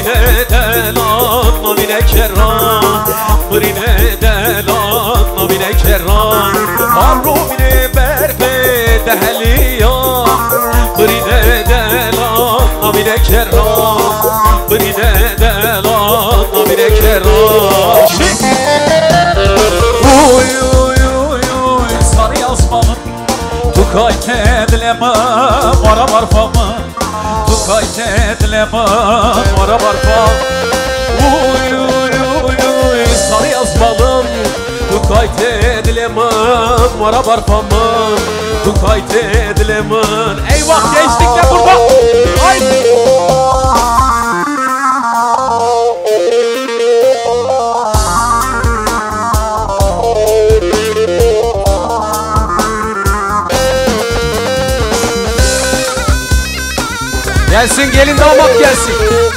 برینه دلان نبینه کران برینه دلان نبینه کران آن رو بینه برپه دهلیا برینه دلان نبینه کران برینه دلان نبینه کران اوی اوی اوی اوی sarı yazmamın tu kayıt edileme mara barfamın tu kayıt edileme mara barfam uy uy uy uy sarı yazmalım tu kayıt edileme mara barfamın tu kayıt edileme eyvah gençlikle burada haydi gelsin gelin damat gelsin.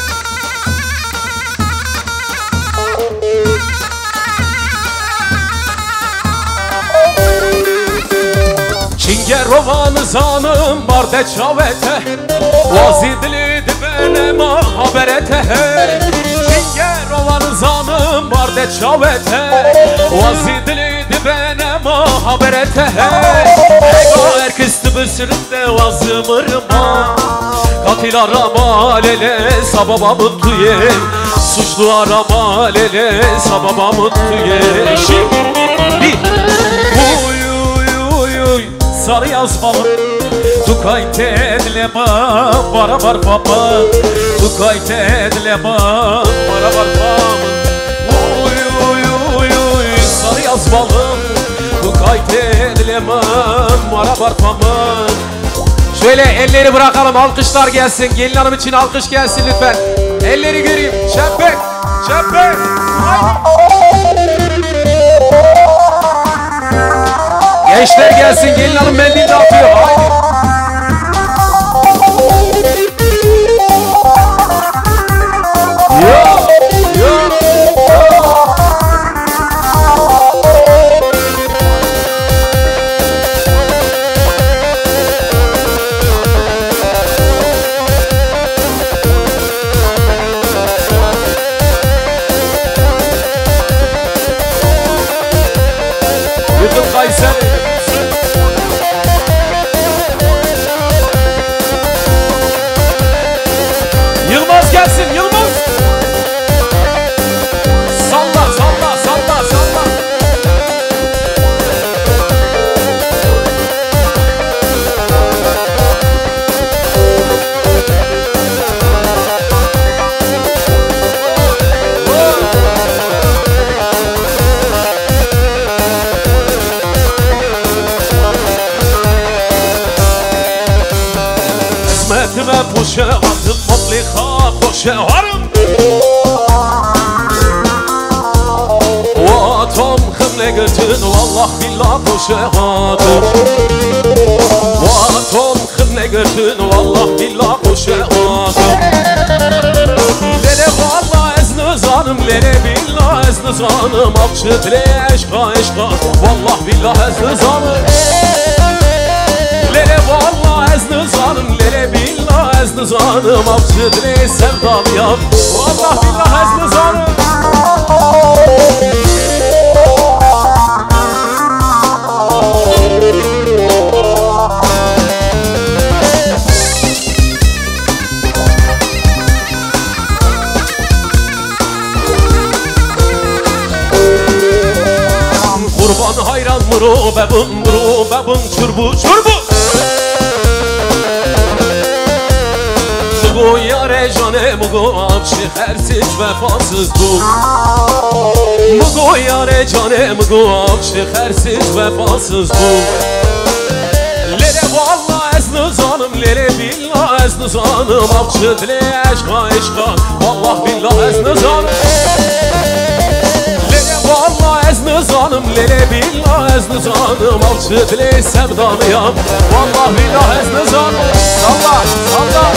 Çingerovanı zanım barde çavete vazidli dibene muhaberete Çingerovanı zanım barde çavete vazidli dibene muhaberete Ego herkes tıbısırında vazımırma Katil arama lele sababamın tüyen Suçlu arama lele sababamın tüyen Şimdi uy uy uy uy sarı yazmalım Tu kayıt edileme bara barfamın Tu kayıt edileme bara barfamın Uy uy uy uy sarı yazmalım Tu kayıt edileme bara barfamın Şöyle elleri bırakalım, alkışlar gelsin. Gelin hanım için alkış gelsin lütfen. Elleri göreyim. Şempek, şempek. Gençler gelsin. Gelin hanım mendil dağıtıyor. Haydi. Yo, yo, yo. Yılmaz gelsin, Yılmaz. Salla, salla, salla, salla. Hizmetime poşe adım mutliha koşe varım Vatam kımle götün vallah billah koşe adım Vatam kımle götün vallah billah koşe adım Lele vallah ezni zanım lele billah ezni zanım Akçı dile eşka eşka vallah billah ezni zanım Lele vallah ezni zanım lele billah ezni zanım Akçı dile sevdalıyam vallah billah ezni zanım Kurban hayran muru bebun çurbu çurbu Mugo yare cane mugo akşi hersiz vefasız bu Mugo yare cane mugo akşi hersiz vefasız bu Lele vallah ezni zanım lele billah ezni zanım Akçı dile eşka eşka vallah billah ezni zanım Lele vallah ezni zanım lele billah ezni zanım Akçı dile sevdalıyam vallah billah ezni zanım Salla salla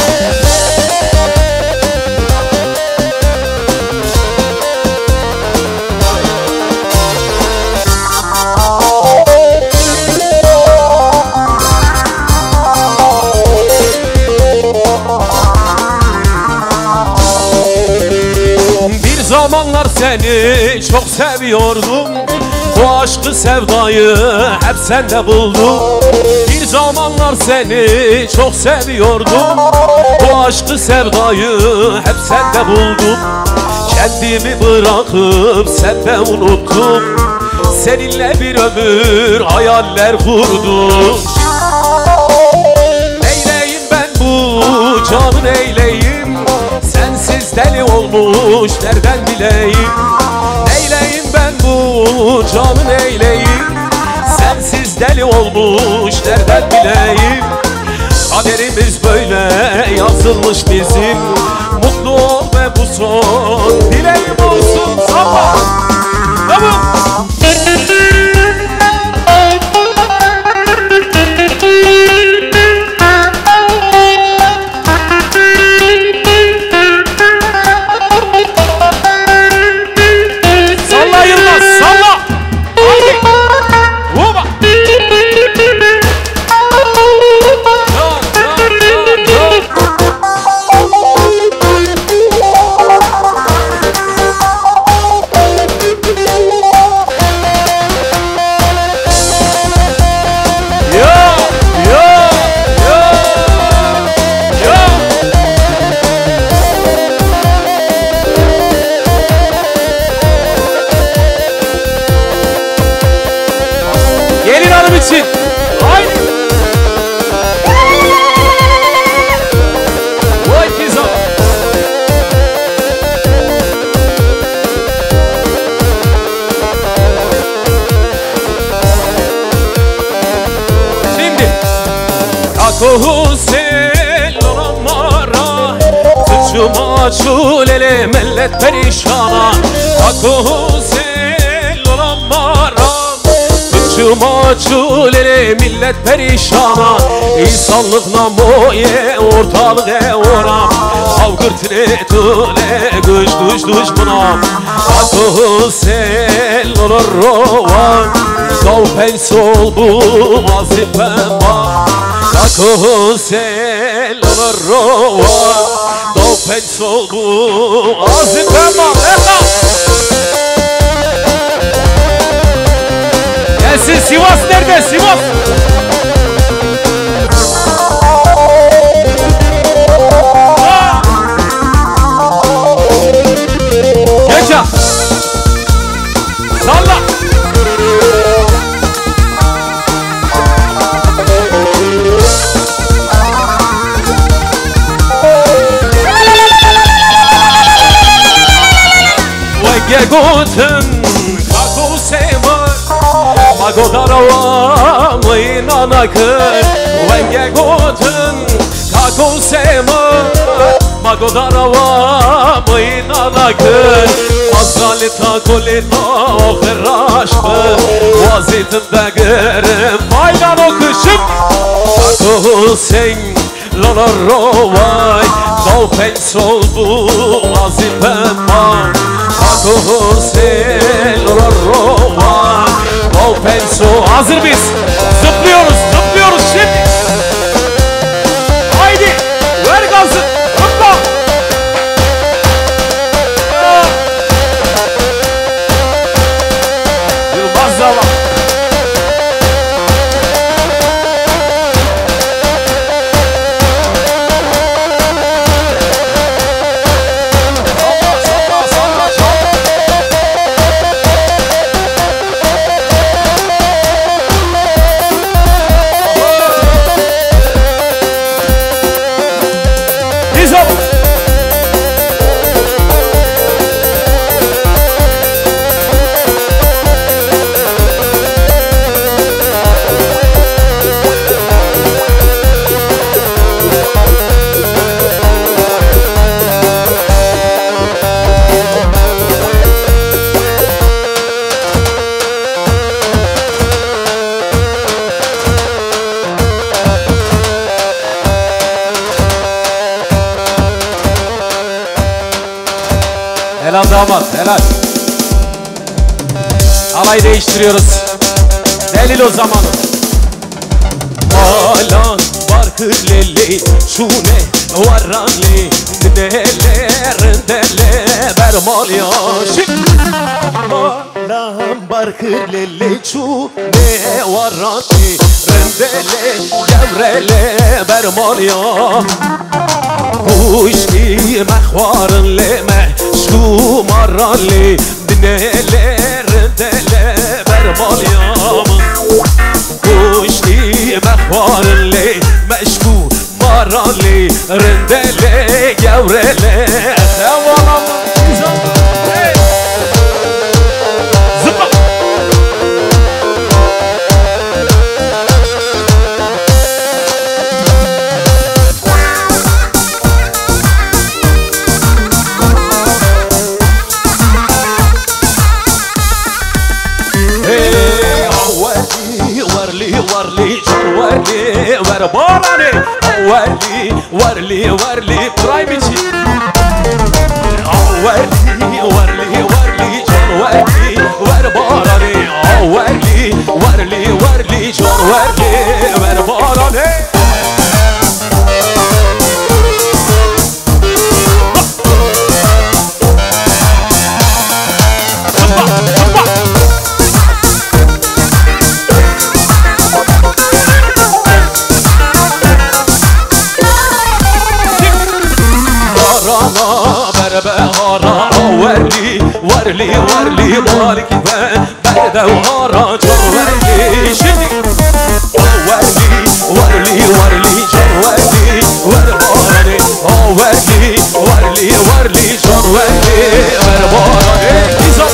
zamanlar seni çok seviyordum. Bu aşkı sevdayı hep sende buldum. Bir zamanlar seni çok seviyordum. Bu aşkı sevdayı hep sende buldum. Kendimi bırakıp senden unuttum. Seninle bir ömür hayaller kurdum. Neyleyim ben bu canı neyleyim? Sensiz deli olmuş nereden bileyim? Neyleyim ben bu canı neyleyim? Sensiz deli olmuş nereden bileyim? Kaderimiz böyle yazılmış bizim. Mutlu ol ve bu son dileğim olsun. Salla. Tamam. Salla Yılmaz, salla. Haydi. Uba. Gelin hanım için. Haydi. Vay pizza. Şimdi. Kako sel olamara, Tıçıma çulele mellet perişana. Kako sel olamara, Tıçıma çulele millet perişana. İnsanlık namoye ortalığa oram. Avgırtine tüle güç düş düşmana. Kako sel olur rovan, Dal pensol bu vazifema. Kako sel olur rovan, Dal pensol bu vazifema. Gelsin Sivas nerede? Sivas! Geçen! Salla! Ve guten kako sema, Magodarova mıyna nakır. Ve guten kako sema, Magodarova mıyna nakır. Azalita kolita okhraşmı, Vazitinde gırım maydan okuşum. Kako sen lolarovay, Dal pensol bu vazifema. Kako sen lolarovay, Dal pensol. Hazır biz. Zıplıyoruz, zıplıyoruz şimdi. Haydi, ver gazı, zıpla. Yılmaz Zala. Helal damat, helal. Alay değiştiriyoruz. Delil o zamanı. Alan var hırleli, şune varranli, deler dele ber برمال يا شك مالم برخير للي تشو مي وراني رندلي جورلي برمال يا وشي مخوار اللي مشكو مرالي دنيلي رندلي برمال يا وشي مخوار اللي مشكو مرالي رندلي جورلي ورلي برايمتي ورلي جون ورباراني ورلي جون ورباراني ورلي مالك برد وهارا جون ورلي شدي ورلي جون ورباراني ورلي جون ورباراني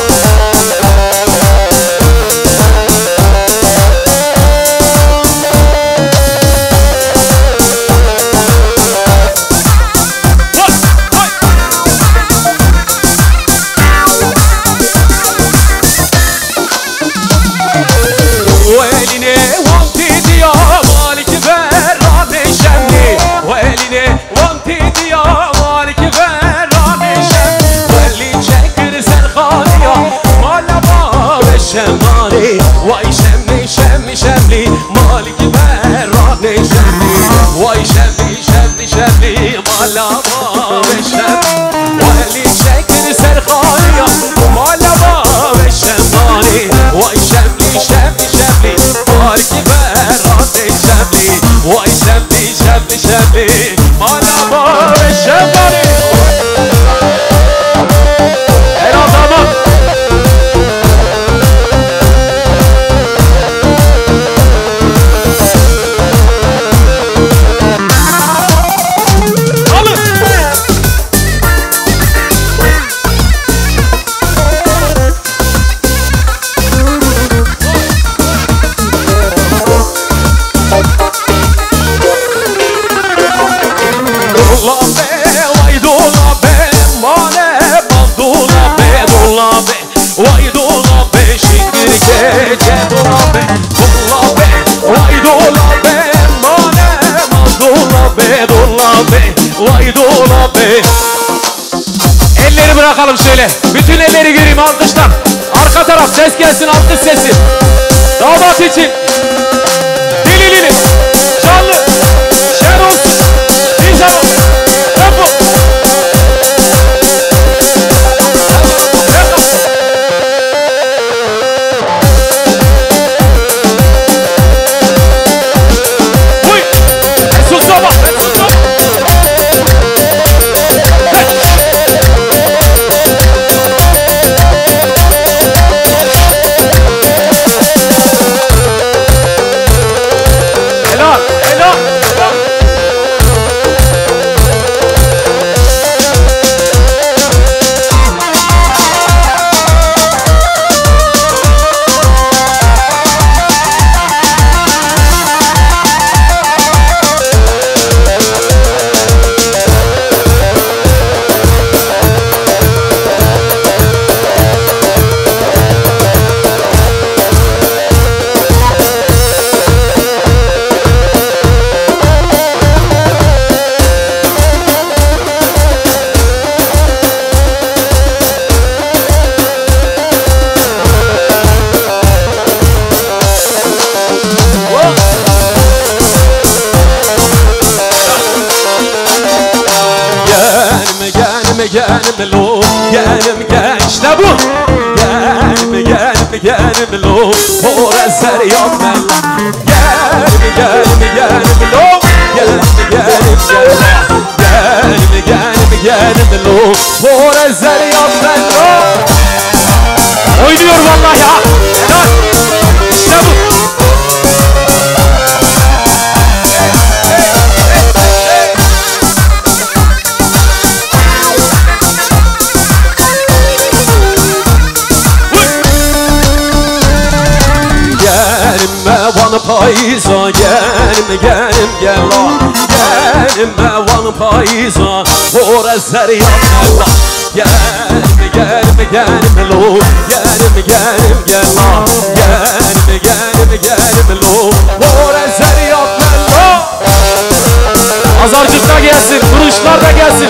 شمالي واي شملي مالك براني شملي واي شملي مالا باب الشمالي واللي شكل سرخانية مالا باب الشمالي واي شملي مالك براني شملي واي شملي مالا باب الشمالي Elleri bırakalım şöyle. Bütün elleri göreyim alkıştan. Arka taraf ses gelsin, alkış sesi. Damat için. Dililili. Canlı. Şen olsun. İnşallah. Tempo. Uy. Sus sabah. Sus sabah. lo gelim gel işte bu gelim lo por eser yok mella gelim lo gelim lo por eser yok mella oynuyor vallahi ya işte bu Van payza gelim gel van payza por eser yapma gelim lo gel lo por eser yapma azarcık da gelsin kuruşlar da gelsin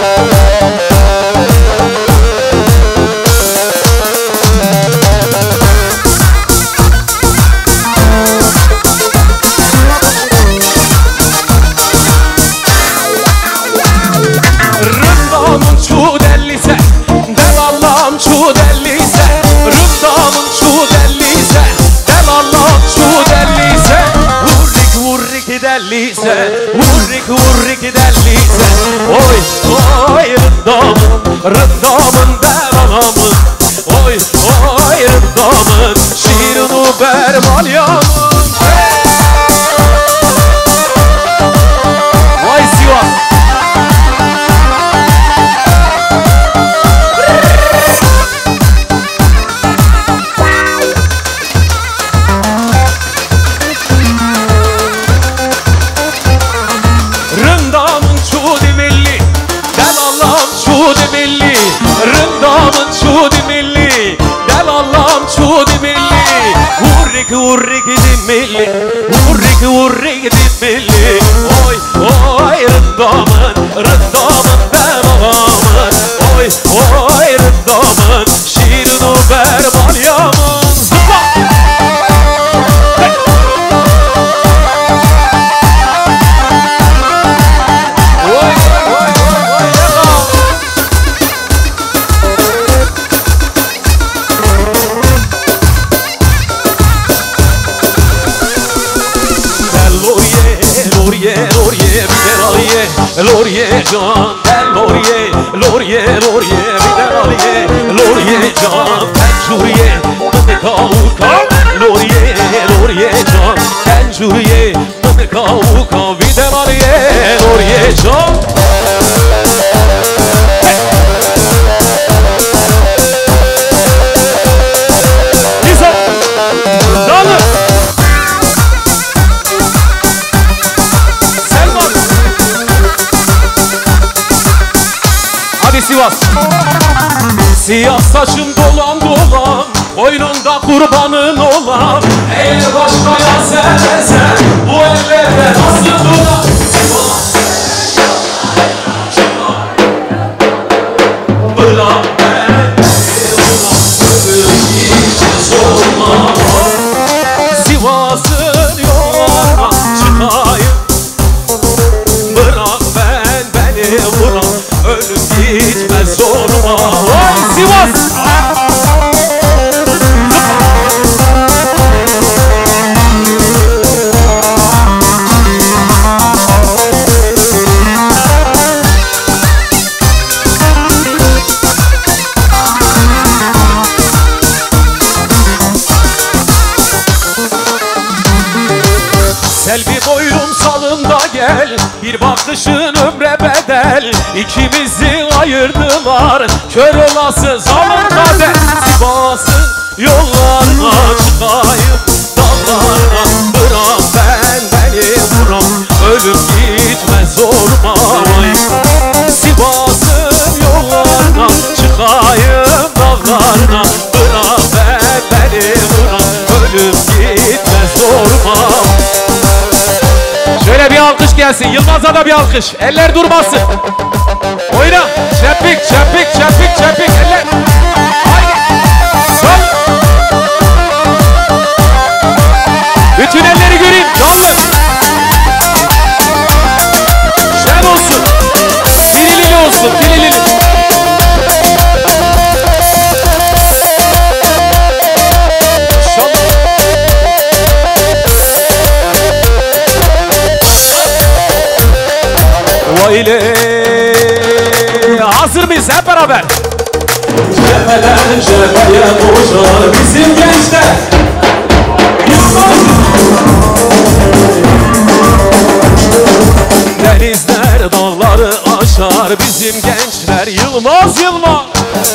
Vurrik delliyse Oy rıddamın deramın Oy rıddamın şiirunu bermalyamın Vay Sivas Vurrik dimilli Oy rıddamın deramın Oy rıddamın şiirinu bermalyamın Zıpla! Loriye can, loriye bider aliye Loriye can, tencuriye mıdıka uka Loriye can, tencuriye mıdıka uka Bider aliye, loriye can Güzel, canım Sivas Siyah saçım dolan Boynunda kurbanın olan Eğer başkaya sevmesen Bu ellerde nasıl durar Bırak beni hiç sorma Sivas'ın yollarına çıkayım Bırak beni vuran Ölüm gitmez zoruma Vay Sivas! Selvi boylum salında gel Bir bakışın ömre bedel İkimizi ayırdılar Kör olası zalim kader Sivas'ın yollarına çıkayım Dağlarına bırak beni vuram Ölüm gitmez zoruma Sivas'ın yollarına çıkayım Dağlarına bırak beni vuram Ölüm gitmez zoruma Şöyle bir alkış gelsin. Yılmaz'a da bir alkış. Eller durmasın. Oyna. Çepik. Eller. Haydi. Sol. Bütün elleri göreyim. Canlı. Şen olsun. Dilili olsun. Dilili. Cepheden cepheye koşar bizim gençler. Denizler dağları aşar bizim gençler. Yılmaz Yılmaz.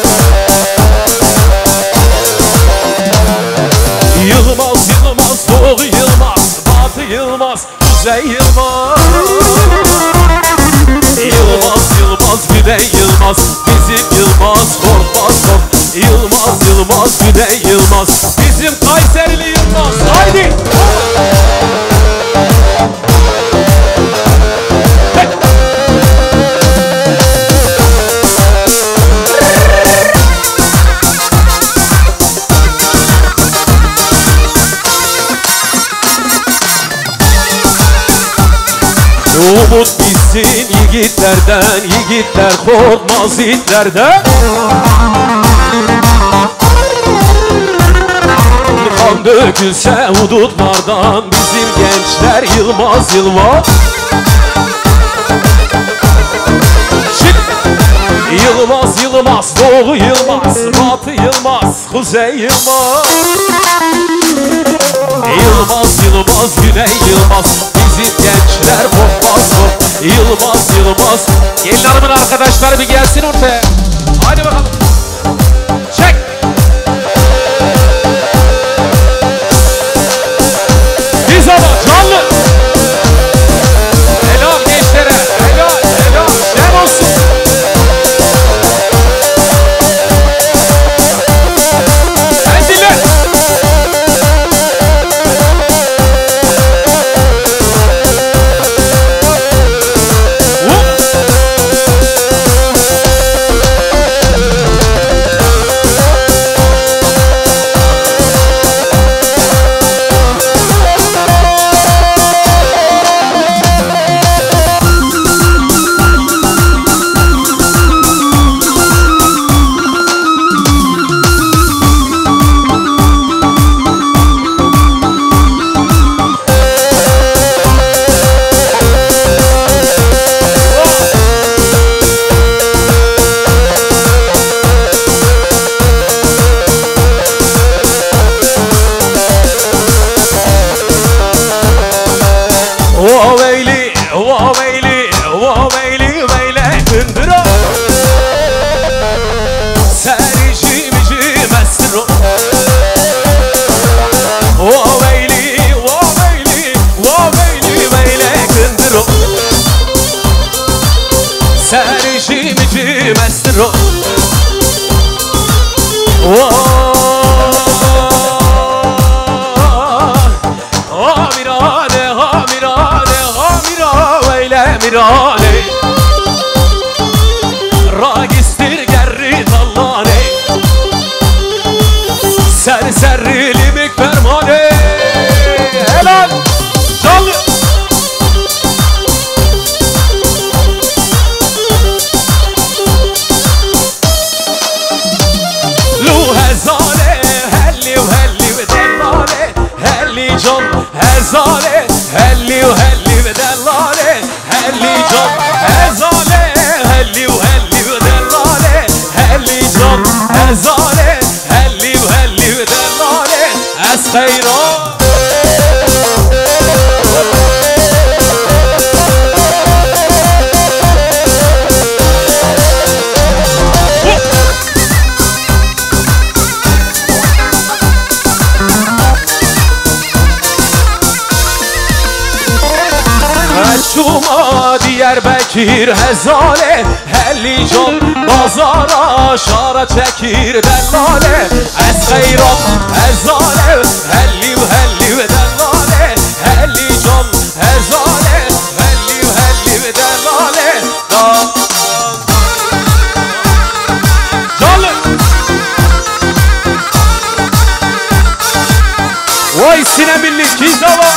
Yılmaz Yılmaz, Doğu Yılmaz, Batı Yılmaz, Kuzey Yılmaz. Yılmaz Yılmaz, Güney Yılmaz, bizim Yılmaz korkmaz kork. Yılmaz Yılmaz, Güney Yılmaz, bizim Kayserili Yılmaz. Haydi! Umut bitsin yiğitlerden, yiğitler korkmaz yiğitlerden. Kan dökülse hudutlardan bizim gençler Yılmaz Yılmaz. Yılmaz Yılmaz, Doğu Yılmaz, Batı Yılmaz, Kuzey Yılmaz. Yılmaz Yılmaz, Güney Yılmaz, bizim gençler korkmaz kork. Yılmaz Yılmaz. Gelin hanımın arkadaşları bir gelsin ortaya. Hadi bakalım. Çek. Biz ama canlı. Helal gençlere. Helal helal. Şen olsun. Kendiler. Ragistir gerri tallane, serserili mikbermane. Helal canlı. Lu hezale helli helli dellale, helli can hezale helli helli dellale, helli can hezale helli helli dellale, helli can hezale helli helli dellale. Es hayran. Şuma Diyarbakır hezale, helli can bazara şara çekir dellale. Es hayran hezale helli helli dellale, helli can hezale helli helli dellale. Canlı. Vay Sinemilli Kizava.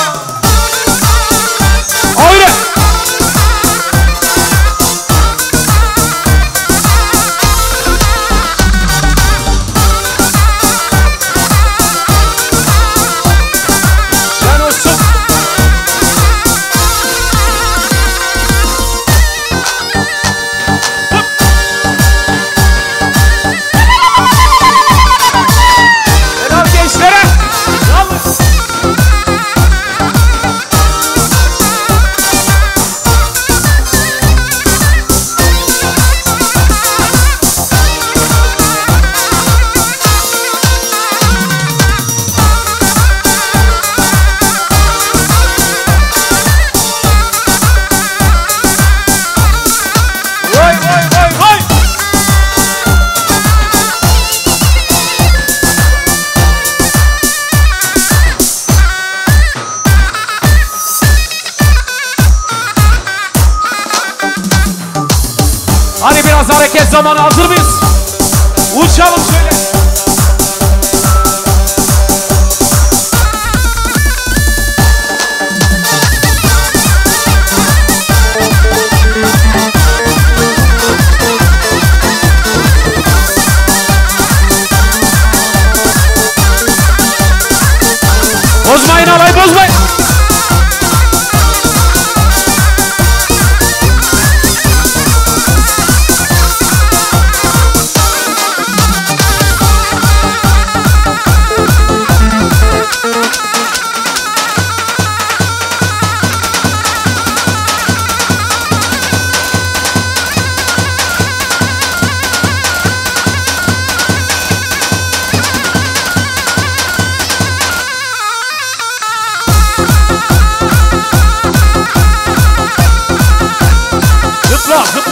Öyle. Sen olsun.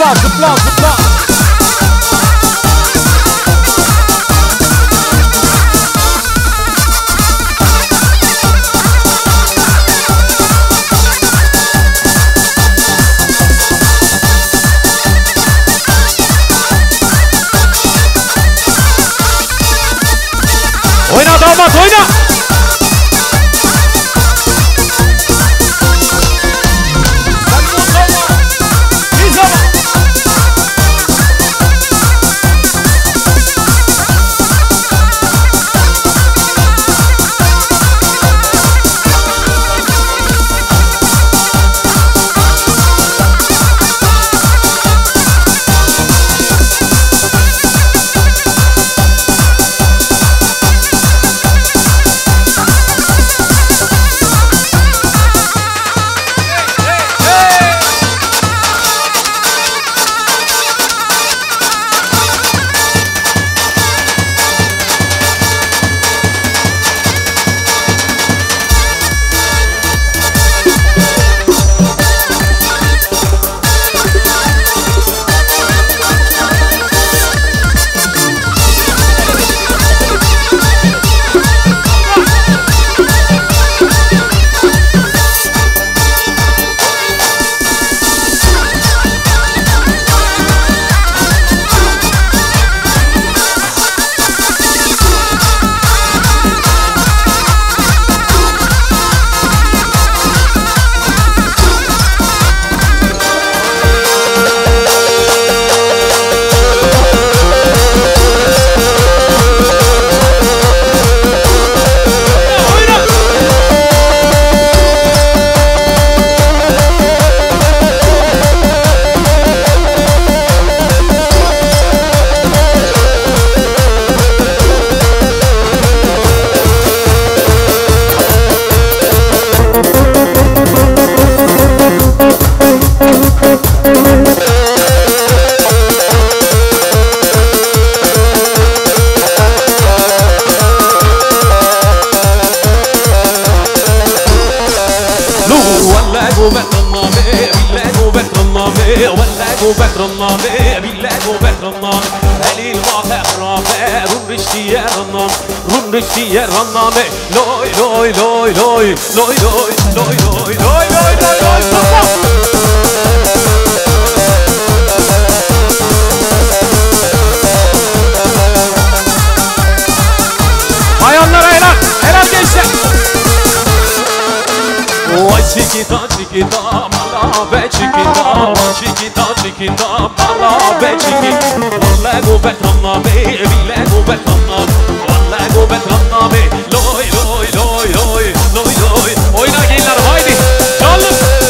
zıpla zıpla zıpla. Oyna damat oyna. Diğer anlamı loy loy loy loy loy loy loy loy loy loy loy loy. Bayanlara helal gençler. Vay çikita çikita mala be çikita, çikita çikita mala be çikita. Vallahi gubet anlamı bile gubet anlamı. Vallahi gubet anlamı loy loy loy loy loy loy. Oyna gençler haydi canlı.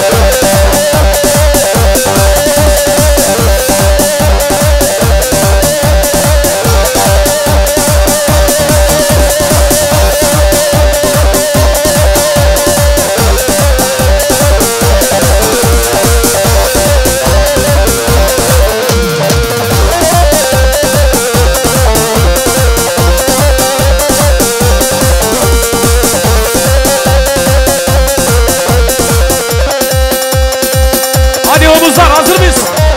Hazır mıyız?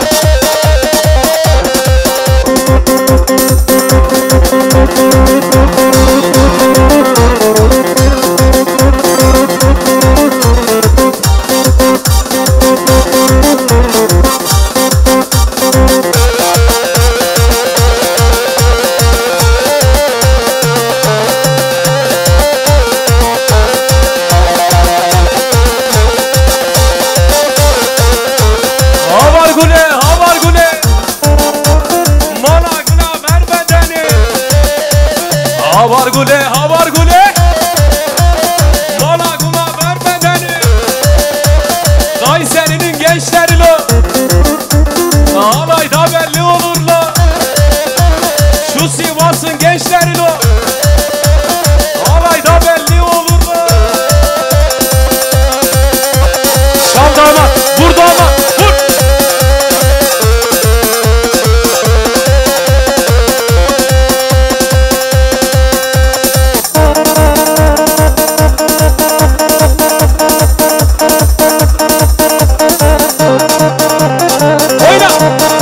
Havar gule, havar gule. Mala gula verme beni. Kayseri'nin gençleri lo. Alayda belli olur lo. Şu Sivas'ın gençleri lo. Alayda belli olur lo. Şam damat, vur damat, vur. Oyna!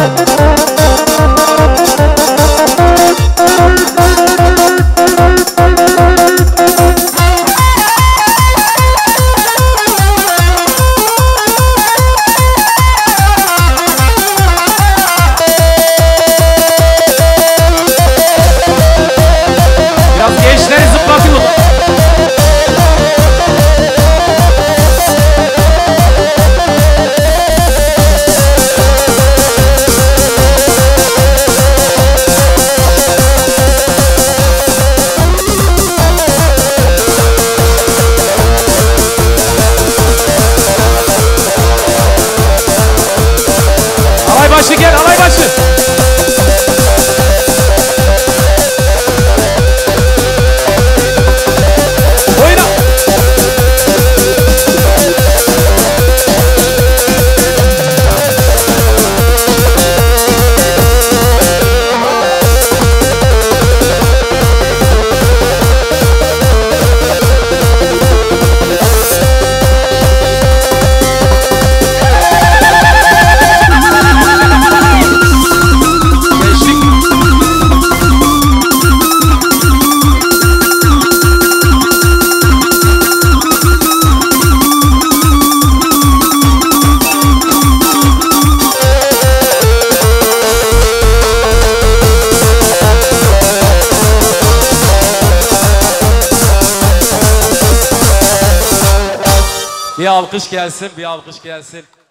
Bir alkış gelsin, bir alkış gelsin.